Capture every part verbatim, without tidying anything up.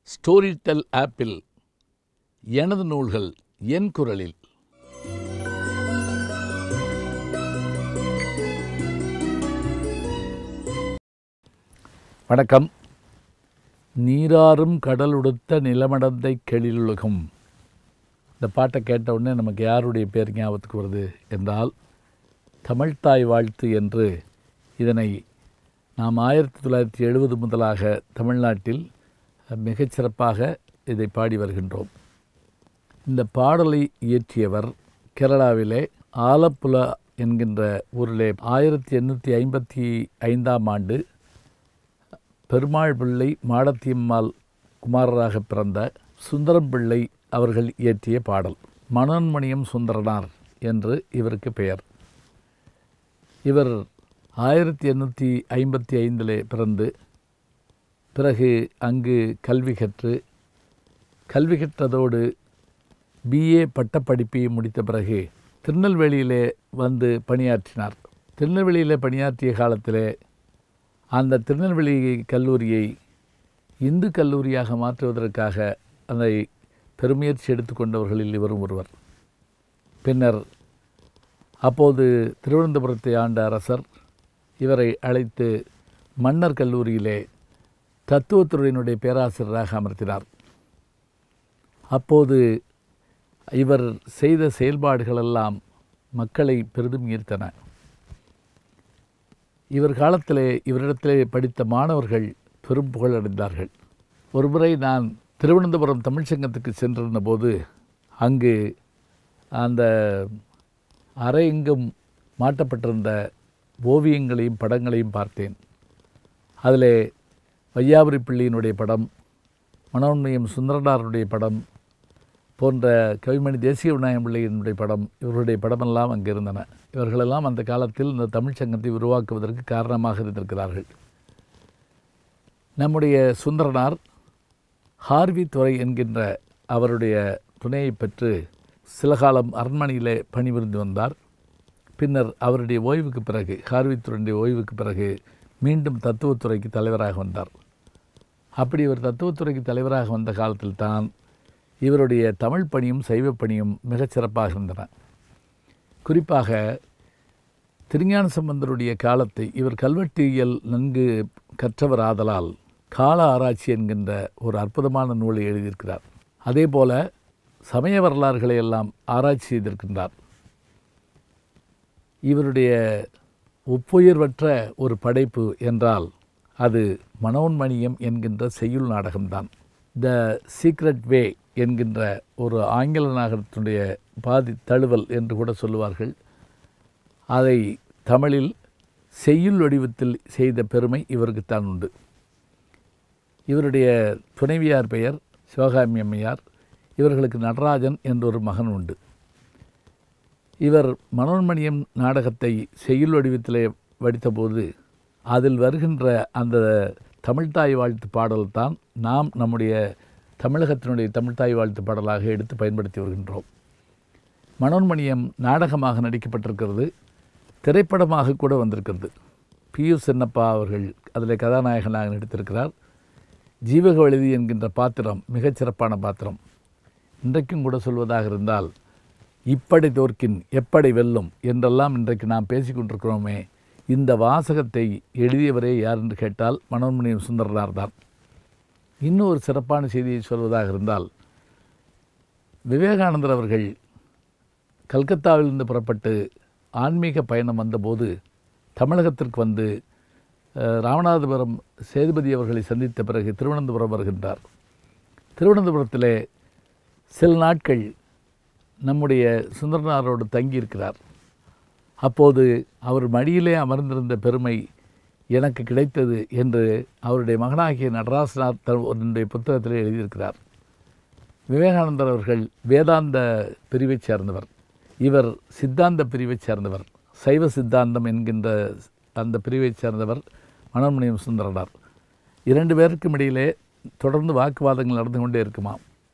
Storytel ஆப்பில் எனது நூல்கள் என் குரலில். வணக்கம். நீராறும் கடலுடுத்த நிலமடந்தை கெழிலுலகும். இந்த பாட்டை கேட்ட உடனே நமக்கு யாருடைய பேர் ஞாபகத்துக்கு வருது என்றால், தமிழ்த்தாய் வாழ்த்து என்று இதனை நாம் ஆயிரத்தி தொள்ளாயிரத்தி எழுபது முதலாக தமிழ்நாட்டில் மிகச்சிறப்பாக இதை பாடி வருகின்றோம். இந்த பாடலை இயற்றியவர் கேரளாவிலே ஆலப்புழா என்கின்ற ஊரிலே ஆயிரத்தி எண்ணூற்றி ஐம்பத்தி ஐந்தாம் ஆண்டு பெருமாள் பிள்ளை மாடத்தியம்மாள் குமாரராக பிறந்த சுந்தரம் பிள்ளை அவர்கள் இயற்றிய பாடல். மனோன்மணியம் சுந்தரனார் என்று இவருக்கு பெயர். இவர் ஆயிரத்தி எண்ணூற்றி ஐம்பத்தி ஐந்திலே பிறந்து பிறகு அங்கு கல்வி கற்று கல்வி கற்றதோடு பிஏ பட்டப்படிப்பை முடித்த பிறகு திருநெல்வேலியிலே வந்து பணியாற்றினார். திருநெல்வேலியிலே பணியாற்றிய காலத்திலே அந்த திருநெல்வேலி கல்லூரியை இந்து கல்லூரியாக மாற்றுவதற்காக அதை பெருமுயற்சி எடுத்துக்கொண்டவர்களில் இவரும் ஒருவர். பின்னர் அப்போது திருவனந்தபுரத்தை ஆண்ட அரசர் இவரை அழைத்து மன்னர் கல்லூரியிலே தத்துவத்துறையினுடைய பேராசிரியராக அமர்த்தினார். அப்போது இவர் செய்த செயல்பாடுகளெல்லாம் மக்களை பெரிதும் ஈர்த்தன. இவர் காலத்திலே இவரிடத்திலே படித்த மாணவர்கள் பெரும் புகழடைந்தார்கள். ஒருமுறை நான் திருவனந்தபுரம் தமிழ்ச்சங்கத்துக்கு சென்றிருந்த போது அங்கு அந்த அறையெங்கும் மாட்டப்பட்டிருந்த ஓவியங்களையும் படங்களையும் பார்த்தேன். அதிலே வையாபுரி பிள்ளையினுடைய படம், மனோன்மணியம் சுந்தரனாருடைய படம் போன்ற கவிமணி தேசிய விநாயகம் பிள்ளையினுடைய படம், இவருடைய படமெல்லாம் அங்கே இருந்தன. இவர்களெல்லாம் அந்த காலத்தில் இந்த தமிழ்ச்சங்கத்தை உருவாக்குவதற்கு காரணமாக இருந்திருக்கிறார்கள். நம்முடைய சுந்தரனார் ஹார்வி துறை என்கின்ற அவருடைய துணையை பெற்று சில காலம் அரண்மனையிலே பணிபுரிந்து வந்தார். பின்னர் அவருடைய ஓய்வுக்கு பிறகு, ஹார்வி துறையுடைய ஓய்வுக்கு பிறகு மீண்டும் தத்துவத்துறைக்கு தலைவராக வந்தார். அப்படி இவர் தத்துவத்துறைக்கு தலைவராக வந்த காலத்தில் தான் இவருடைய தமிழ் பணியும் சைவ பணியும் மிகச்சிறப்பாக இருந்தன. குறிப்பாக திருஞானசம்பந்தருடைய காலத்தை இவர் கல்வெட்டியல் நன்கு கற்றவர் ஆதலால் கால ஆராய்ச்சி என்கின்ற ஒரு அற்புதமான நூலை எழுதியிருக்கிறார். அதே போல சமய வரலாறுகளை எல்லாம் ஆராய்ச்சி செய்திருக்கின்றார். இவருடைய ஒப்புயர்வற்ற ஒரு படைப்பு என்றால் அது மனோன்மணியம் என்கின்ற செய்யுள் நாடகம்தான். த சீக்ரெட் வே என்கின்ற ஒரு ஆங்கில நாடகத்தினுடைய பாதி தழுவல் என்று கூட சொல்லுவார்கள். அதை தமிழில் செய்யுள் வடிவத்தில் செய்த பெருமை இவருக்குத்தான் உண்டு. இவருடைய துணைவியார் பெயர் சிவகாமி அம்மையார். இவர்களுக்கு நடராஜன் என்றொரு மகன் உண்டு. இவர் மனோன்மணியம் நாடகத்தை செய்யுள் வடிவத்திலே வடித்தபோது அதில் வருகின்ற அந்த தமிழ்த்தாய் வாழ்த்து பாடல்தான் நாம் நம்முடைய தமிழகத்தினுடைய தமிழ்த்தாய் வாழ்த்து பாடலாக எடுத்து பயன்படுத்தி வருகின்றோம். மனோன்மணியம் நாடகமாக நடிக்கப்பட்டிருக்கிறது, திரைப்படமாக கூட வந்திருக்கிறது. பி யு சின்னப்பா அவர்கள் அதில் கதாநாயகனாக நடித்திருக்கிறார். ஜீவகவழுதி என்கின்ற பாத்திரம் மிகச்சிறப்பான பாத்திரம். இன்றைக்கும் கூட சொல்வதாக இருந்தால், இப்படை தோற்கின் எப்படை வெல்லும் என்றெல்லாம் இன்றைக்கு நாம் பேசிக்கொண்டிருக்கிறோமே, இந்த வாசகத்தை எழுதியவரே யார் என்று கேட்டால் மனோன்மணியம் சுந்தரனார் தான். இன்னும் ஒரு சிறப்பான செய்தியை சொல்வதாக இருந்தால், விவேகானந்தர் அவர்கள் கல்கத்தாவிலிருந்து புறப்பட்டு ஆன்மீக பயணம் வந்தபோது தமிழகத்திற்கு வந்து ராமநாதபுரம் சேதுபதி அவர்களை சந்தித்த பிறகு திருவனந்தபுரம் வருகின்றார். திருவனந்தபுரத்திலே சில நாட்கள் நம்முடைய சுந்தரனாரோடு தங்கியிருக்கிறார். அப்போது அவர் மடியிலே அமர்ந்திருந்த பெருமை எனக்கு கிடைத்தது என்று அவருடைய மகனாகிய நடராசனார் தன்னுடைய புத்தகத்திலே எழுதியிருக்கிறார். விவேகானந்தர் அவர்கள் வேதாந்த பிரிவைச் சேர்ந்தவர், இவர் சித்தாந்த பிரிவைச் சேர்ந்தவர், சைவ சித்தாந்தம் என்கின்ற அந்த பிரிவைச் சேர்ந்தவர் மனோன்மணியம் சுந்தரனார். இரண்டு பேருக்கும் இடையிலே தொடர்ந்து வாக்குவாதங்கள் நடந்து கொண்டே இருக்குமா.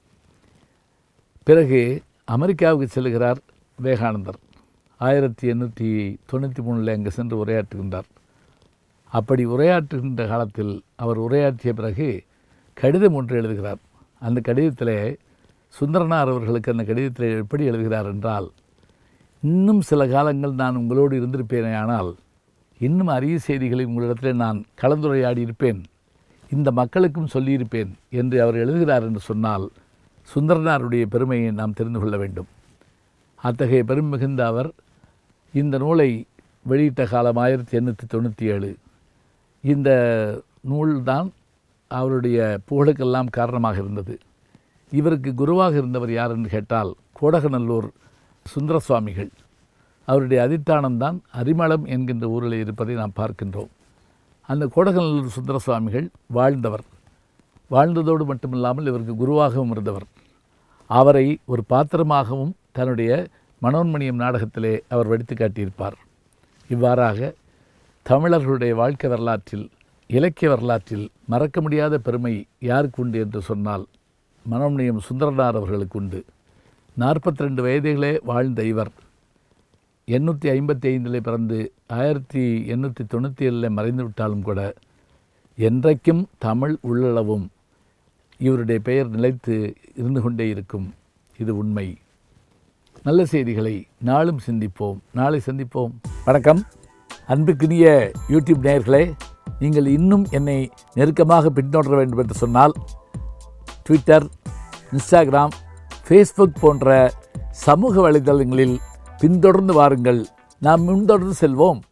பிறகு அமெரிக்காவுக்கு செல்கிறார் விவேகானந்தர். ஆயிரத்தி எண்ணூற்றி தொண்ணூற்றி மூணில் அங்கே சென்று உரையாற்றுகின்றார். அப்படி உரையாற்றுகின்ற காலத்தில் அவர் உரையாற்றிய பிறகு கடிதம் ஒன்று எழுதுகிறார். அந்த கடிதத்திலே சுந்தரனார் அவர்களுக்கு அந்த கடிதத்தில் எப்படி எழுதுகிறார் என்றால், இன்னும் சில காலங்கள் நான் உங்களோடு இருந்திருப்பேனே, ஆனால் இன்னும் அரிய செய்திகளை உங்களிடத்தில் நான் கலந்துரையாடி இருப்பேன், இந்த மக்களுக்கும் சொல்லியிருப்பேன் என்று அவர் எழுதுகிறார் என்று சொன்னால் சுந்தரனாருடைய பெருமையை நாம் தெரிந்து கொள்ள வேண்டும். அத்தகைய பெருமை மிகுந்த அவர் இந்த நூலை வெளியிட்ட காலம் ஆயிரத்தி எண்ணூற்றி தொண்ணூற்றி ஏழு. இந்த நூல்தான் அவருடைய புகழுக்கெல்லாம் காரணமாக இருந்தது. இவருக்கு குருவாக இருந்தவர் யார் என்று கேட்டால் கோடகநல்லூர் சுந்தர சுவாமிகள். அவருடைய அதித்தானம்தான் அரிமளம் என்கின்ற ஊரில் இருப்பதை நாம் பார்க்கின்றோம். அந்த கோடகநல்லூர் சுந்தர சுவாமிகள் வாழ்ந்தவர். வாழ்ந்ததோடு மட்டுமில்லாமல் இவருக்கு குருவாகவும் இருந்தவர். அவரை ஒரு பாத்திரமாகவும் தன்னுடைய மனோன்மணியம் நாடகத்திலே அவர் வடித்து காட்டியிருப்பார். இவ்வாறாக தமிழர்களுடைய வாழ்க்கை வரலாற்றில், இலக்கிய வரலாற்றில் மறக்க முடியாத பெருமை யாருக்கு உண்டு என்று சொன்னால் மனோன்மணியம் சுந்தரனார் அவர்களுக்கு உண்டு. நாற்பத்தி ரெண்டு வயதிகளே வாழ்ந்த இவர் எண்ணூற்றி ஐம்பத்தி ஐந்தில் பிறந்து ஆயிரத்தி எண்ணூற்றி தொண்ணூற்றி ஏழில் மறைந்து விட்டாலும் கூட என்றைக்கும் தமிழ் உள்ளளவும் இவருடைய பெயர் நிலைத்து இருந்து கொண்டே இருக்கும். இது உண்மை. நல்ல செய்திகளை நாளும் சிந்திப்போம், நாளை சந்திப்போம். வணக்கம். அன்புக்குரிய யூடியூப் நேயர்களே, நீங்கள் இன்னும் என்னை நெருக்கமாக பின்தொடர வேண்டும் என்று சொன்னால் ட்விட்டர், இன்ஸ்டாகிராம், ஃபேஸ்புக் போன்ற சமூக வலைதளங்களில் பின்தொடர்ந்து வாருங்கள். நாம் முன்தொடர்ந்து செல்வோம்.